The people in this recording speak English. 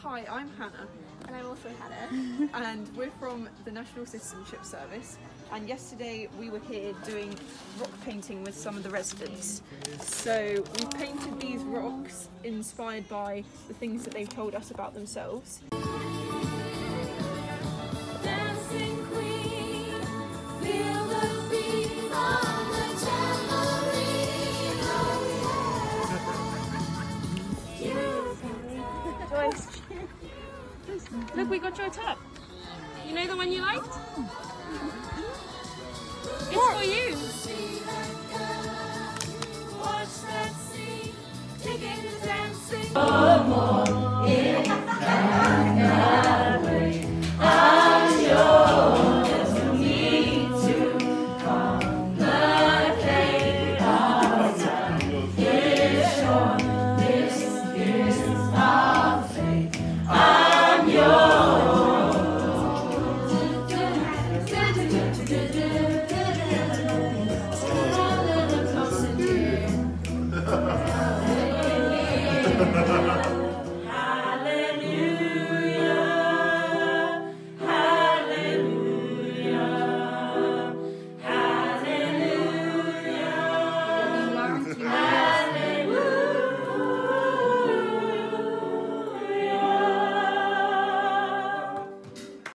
Hi, I'm Hannah. And I'm also Hannah. And we're from the National Citizenship Service. And yesterday we were here doing rock painting with some of the residents. So we painted these rocks inspired by the things that they've told us about themselves. Joyce. Look, we got Joy Tap. You know the one you liked? It's for you. Watch that scene, take it dancing.